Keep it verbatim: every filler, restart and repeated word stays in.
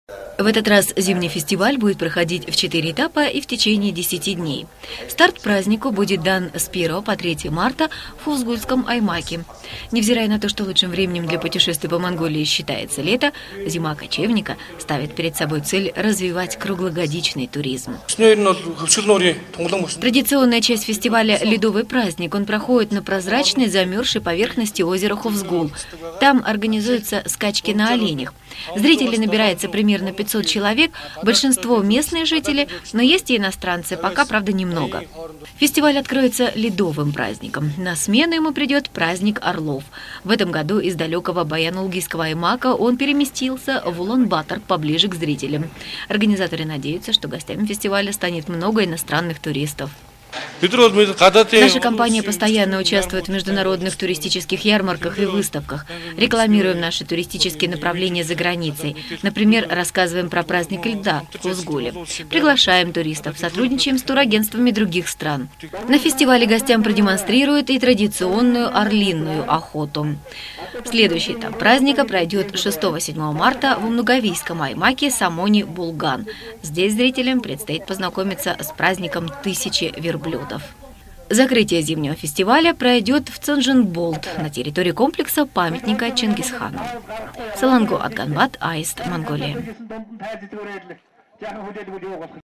В этот раз зимний фестиваль будет проходить в четыре этапа и в течение десяти дней. Старт празднику будет дан с первого по третье марта в Хузгульском Аймаке. Невзирая на то, что лучшим временем для путешествий по Монголии считается лето, зима кочевника ставит перед собой цель развивать круглогодичный туризм. Традиционная часть фестиваля – ледовый праздник. Он проходит на прозрачной замерзшей поверхности озера Хузгул. Там организуются скачки на оленях. Зрителей набирается примерно пятьсот человек, большинство местные жители, но есть и иностранцы, пока, правда, немного. Фестиваль откроется ледовым праздником. На смену ему придет праздник орлов. В этом году из далекого Баян-Улгийского Аймака он переместился в Улан-Батор, поближе к зрителям. Организаторы надеются, что гостями фестиваля станет много иностранных туристов. Наша компания постоянно участвует в международных туристических ярмарках и выставках. Рекламируем наши туристические направления за границей. Например, рассказываем про праздник льда в Хузгуле. Приглашаем туристов, сотрудничаем с турагентствами других стран. На фестивале гостям продемонстрируют и традиционную орлиную охоту. Следующий этап праздника пройдет шестого-седьмого марта в Мнуговийском Аймаке Самони-Булган. Здесь зрителям предстоит познакомиться с праздником тысячи верблюдов. Закрытие зимнего фестиваля пройдет в Цанжин-Болт на территории комплекса памятника Чингисхану. Саланго Атганбат, Аист, Монголия.